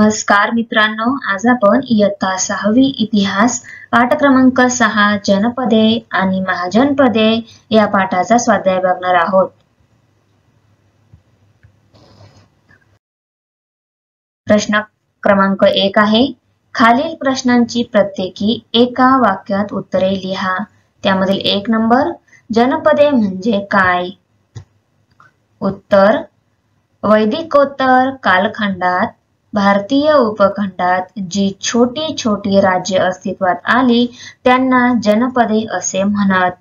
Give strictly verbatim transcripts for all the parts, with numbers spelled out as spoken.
नमस्कार मित्रांनो, आज आपण इयत्ता सहावी इतिहास पाठ क्रमांक सहा जनपदे आणि महाजनपदे या पाठाचा स्वाध्याय बघणार आहोत। प्रश्न क्रमांक एक आहे, खालील प्रश्नांची प्रत्येकी एका वाक्यात उत्तरे लिहा। त्यामधील एक नंबर, जनपदे म्हणजे काय? उत्तर, वैदिकोत्तर कालखंडात भारतीय उपखंडात जी छोटी छोटी राज्ये अस्तित्वात आली त्यांना जनपदे असे म्हणत।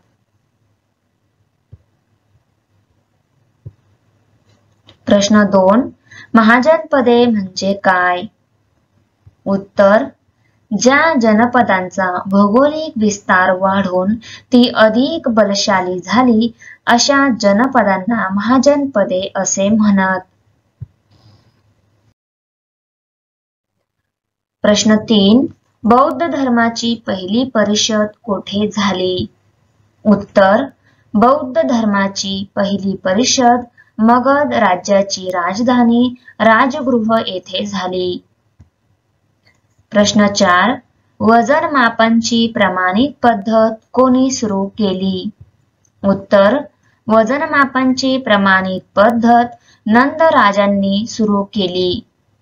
प्रश्न दोन, महाजनपदे म्हणजे काय? उत्तर, ज्या जनपदांचा भौगोलिक विस्तार वाढून ती अधिक बलशाली झाली अशा जनपदांना महाजनपदे असे म्हणत। प्रश्न तीन, बौद्ध धर्माची पहिली परिषद कोठे झाली? उत्तर, बौद्ध धर्माची पहिली परिषद मगध राज्याची राजधानी राजगृह येथे झाली। प्रश्न चार, वजनमापांची प्रमाणित पद्धत कोणी सुरू केली? उत्तर, वजनमापांची प्रमाणित पद्धत नंद राजांनी सुरू केली।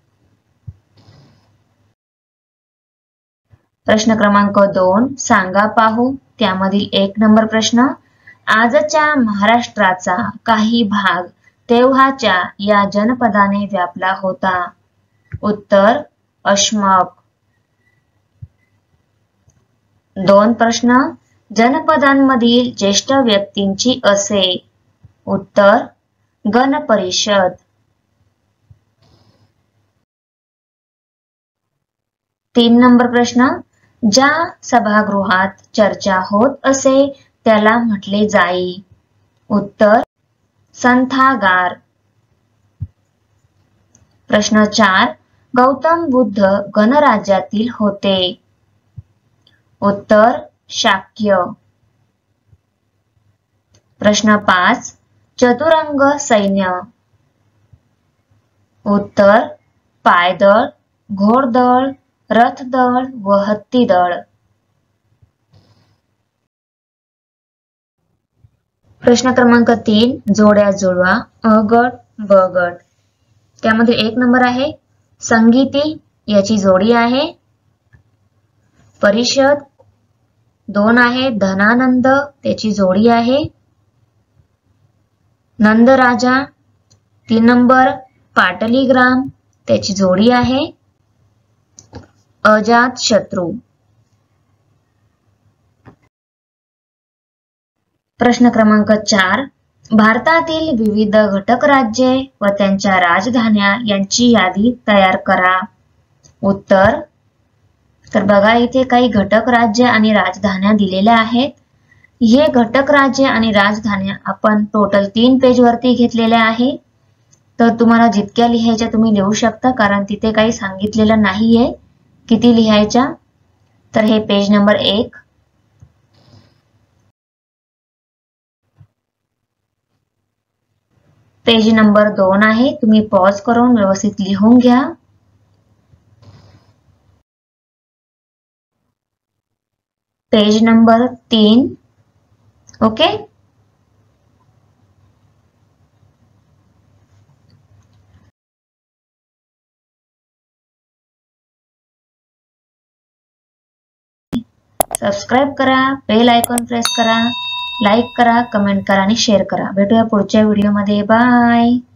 प्रश्न क्रमांक दोन, सांगा पाहू। त्यामधील एक नंबर प्रश्न, आजच्या महाराष्ट्राचा काही भाग तेव्हाच्या या जनपदाने व्यापला होता। उत्तर, अशमक। दोन प्रश्न, जनपदांमधील ज्येष्ठ व्यक्तींची असे। उत्तर, गणपरिषद। तीन नंबर प्रश्न, ज्या सभागृहात चर्चा होत असे त्याला म्हटले जाई। उत्तर, संथागार। प्रश्न चार, गौतम बुद्ध गणराज्यातील होते। उत्तर, शाक्य। प्रश्न पाच, चतुरंग सैन्य। उत्तर, पायदळ, घोडदळ, रथदळ व हत्तीदळ। प्रश्न क्रमांक तीन, जोड्या जुळवा अ गट ब गट। त्यामध्ये एक नंबर आहे संगीती, याची जोडी आहे परिषद। दोन आहे धनानंद, त्याची जोडी आहे नंदराजा। तीन नंबर पाटलीग्राम, त्याची जोडी आहे अजात शत्रू। प्रश्न क्रमांक चार, भारतातील विविध घटक राज्ये व त्यांच्या राजधान्या यांची यादी तयार करा। उत्तर, तर बघा इथे काही घटक राज्य आणि राजधान्या दिलेल्या आहेत। हे घटक राज्य आणि राजधान्या आपण टोटल तीन पेज वरती घेतलेल्या आहे। तर तुम्हाला जितक्या लिहायच्या तुम्ही लिहू शकता, कारण तिथे काही सांगितलेलं नाहीये किती लिहायच्या। तर हे पेज नंबर एक। पेज नंबर दोन आहे, तुम्ही पॉज करून व्यवस्थित लिहून घ्या। पेज नंबर तीन। ओके, सबस्क्राइब करा, बेल आयकॉन प्रेस करा, लाईक करा, कमेंट करा आणि शेअर करा। भेटूया पुढच्या व्हिडिओमध्ये। बाय।